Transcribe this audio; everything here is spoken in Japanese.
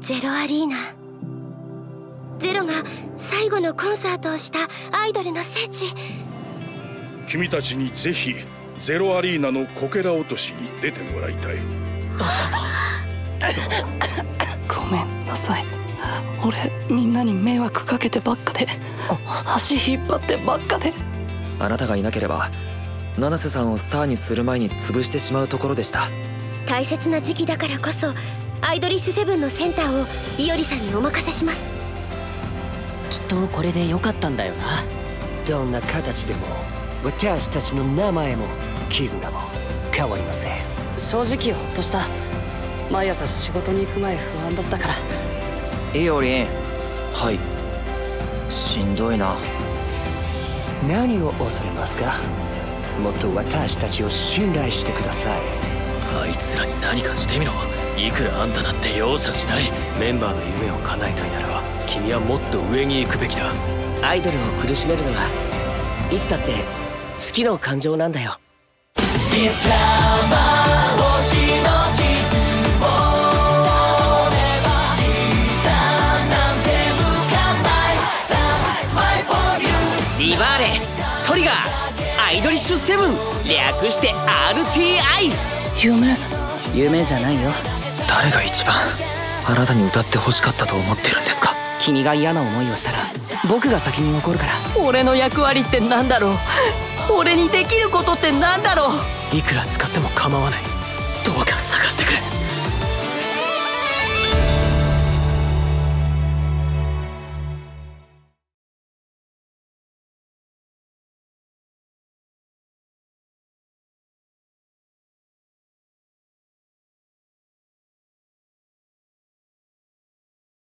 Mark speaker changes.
Speaker 1: ゼロアリーナ。ゼロが最後のコンサートをしたアイドルの聖地。
Speaker 2: 君たちにぜひゼロアリーナのこけら落としに出てもらいたい。
Speaker 3: ごめんなさい。俺みんなに迷惑かけてばっかで、足引っ張ってばっかで。
Speaker 4: あなたがいなければ七瀬さんをスターにする前に潰してしまうところでした。
Speaker 1: 大切な時期だからこそアイドリッシュセブンのセンターを伊織さんにお任せします。
Speaker 5: きっとこれでよかったんだよな。
Speaker 6: どんな形でも私たちの名前も絆も変わりません。
Speaker 3: 正直ほっとした。毎朝仕事に行く前不安だったから。
Speaker 4: いおりん。はい。しんどいな。
Speaker 6: 何を恐れますか。もっと私たちを信頼してください。
Speaker 7: あいつらに何かしてみろ。いくらあんただって容赦しない。メンバーの夢を叶えたいなら君はもっと上に行くべきだ。
Speaker 5: アイドルを苦しめるのはいつだって好きの感情なんだよ。リバーレトリガーアイドリッシュセブン、略して RTI。
Speaker 3: 夢じゃないよ。
Speaker 4: 誰が一番あなたに歌って欲しかったと思ってるんですか。
Speaker 3: 君が嫌な思いをしたら僕が先に残るから。俺の役割ってなんだろう。俺にできることってなんだろう。
Speaker 7: いくら使っても構わない。